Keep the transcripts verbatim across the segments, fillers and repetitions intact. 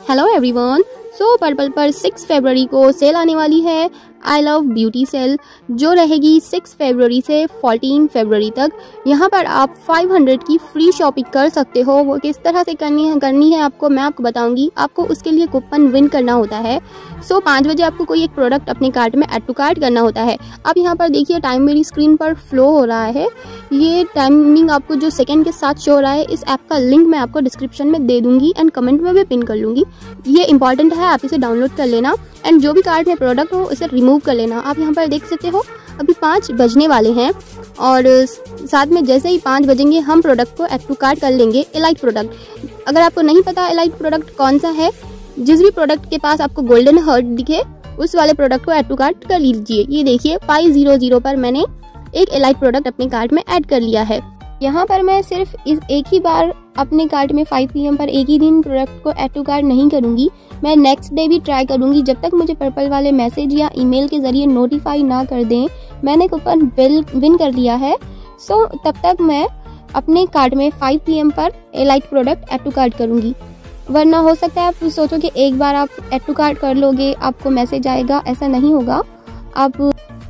Hello everyone. So Purplle पर six फरवरी को सेल आने वाली है, आई लव ब्यूटी सेल, जो रहेगी सिक्स फरवरी से फोर्टीन फरवरी तक। यहाँ पर आप फाइव हंड्रेड की फ्री शॉपिंग कर सकते हो। वो किस तरह से करनी है करनी है आपको मैं आपको बताऊंगी। आपको उसके लिए कूपन विन करना होता है। सो पाँच बजे आपको कोई एक प्रोडक्ट अपने कार्ट में ऐड टू कार्ट करना होता है। आप यहाँ पर देखिए टाइम मेरी स्क्रीन पर फ्लो हो रहा है। ये टाइमिंग आपको जो सेकेंड के साथ शो हो रहा है, इस ऐप का लिंक मैं आपको डिस्क्रिप्शन में दे दूंगी एंड कमेंट में भी पिन कर लूँगी। ये इंपॉर्टेंट है, आप इसे डाउनलोड कर लेना एंड जो भी कार्ट में प्रोडक्ट हो उसे रिमूव कर लेना। आप यहाँ पर देख सकते हो अभी पाँच बजने वाले हैं और साथ में जैसे ही पाँच बजेंगे हम प्रोडक्ट को ऐड टू कार्ट कर लेंगे। एलाइट प्रोडक्ट, अगर आपको नहीं पता एलाइट प्रोडक्ट कौन सा है, जिस भी प्रोडक्ट के पास आपको गोल्डन हार्ट दिखे उस वाले प्रोडक्ट को ऐड टू कार्ट कर लीजिए। ये देखिए फाइव जीरो जीरो पर मैंने एक एलाइट प्रोडक्ट अपने कार्ट में ऐड कर लिया है। यहाँ पर मैं सिर्फ इस एक ही बार अपने कार्ट में फाइव पी एम पर एक ही दिन प्रोडक्ट को ऐड टू कार्ट नहीं करूँगी, मैं नेक्स्ट डे भी ट्राई करूँगी जब तक मुझे पर्पल वाले मैसेज या ईमेल के ज़रिए नोटिफाई ना कर दें मैंने कूपन विल विन कर लिया है। सो तब तक मैं अपने कार्ट में फाइव पी एम पर elite product add to cart करूँगी। वरना हो सकता है आप सोचो कि एक बार आप ऐड टू कार्ट कर लोगे आपको मैसेज आएगा, ऐसा नहीं होगा। आप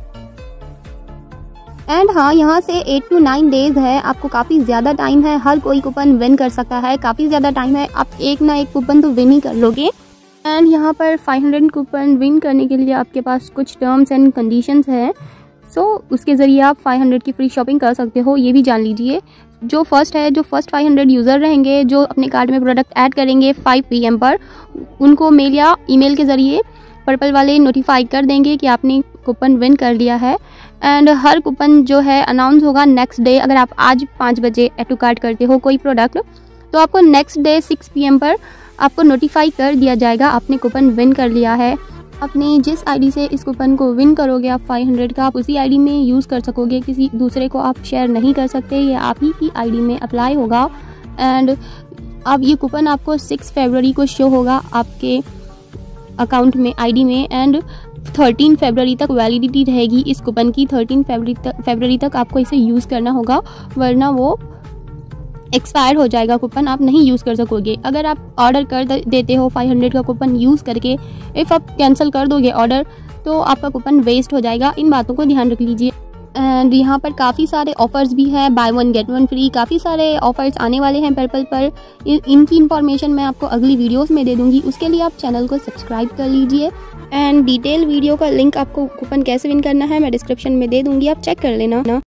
एंड हाँ, यहाँ से एट टू नाइन डेज है, आपको काफ़ी ज़्यादा टाइम है। हर कोई कूपन विन कर सकता है, काफ़ी ज़्यादा टाइम है। आप एक ना एक कूपन तो विन ही कर लोगे। एंड यहाँ पर फाइव हंड्रेड कूपन विन करने के लिए आपके पास कुछ टर्म्स एंड कंडीशंस हैं। सो so, उसके ज़रिए आप फाइव हंड्रेड की फ्री शॉपिंग कर सकते हो। ये भी जान लीजिए, जो फर्स्ट है जो फर्स्ट फाइव हंड्रेड यूज़र रहेंगे जो अपने कार्ट में प्रोडक्ट ऐड करेंगे फाइव पी एम पर, उनको मेल या ईमेल के ज़रिए पर्पल वाले नोटिफाई कर देंगे कि आपने कूपन विन कर लिया है। एंड हर कूपन जो है अनाउंस होगा नेक्स्ट डे। अगर आप आज पाँच बजे ऐड टू कार्ट करते हो कोई प्रोडक्ट तो आपको next day six P M पर आपको नोटिफाई कर दिया जाएगा आपने कूपन विन कर लिया है। अपने जिस आईडी से इस कूपन को विन करोगे आप फाइव हंड्रेड का, आप उसी आईडी में यूज़ कर सकोगे, किसी दूसरे को आप शेयर नहीं कर सकते। ये आप ही की आईडी में अप्लाई होगा एंड अब ये कूपन आपको सिक्स फरवरी को शो होगा आपके अकाउंट में आईडी में एंड थर्टीन फरवरी तक वैलिडिटी रहेगी इस कूपन की। थर्टीन फरवरी तक फरवरी तक आपको इसे यूज़ करना होगा, वरना वो एक्सपायर हो जाएगा कूपन, आप नहीं यूज़ कर सकोगे। अगर आप ऑर्डर कर देते हो फाइव हंड्रेड का कूपन यूज़ करके, इफ़ आप कैंसिल कर दोगे ऑर्डर तो आपका कूपन वेस्ट हो जाएगा। इन बातों को ध्यान रख लीजिए। एंड यहाँ पर काफ़ी सारे ऑफर्स भी हैं, buy one get one free, काफ़ी सारे ऑफर्स आने वाले हैं पर्पल पर। इनकी इन्फॉर्मेशन मैं आपको अगली वीडियोस में दे दूँगी, उसके लिए आप चैनल को सब्सक्राइब कर लीजिए। एंड डिटेल वीडियो का लिंक आपको कूपन कैसे विन करना है मैं डिस्क्रिप्शन में दे दूँगी, आप चेक कर लेना।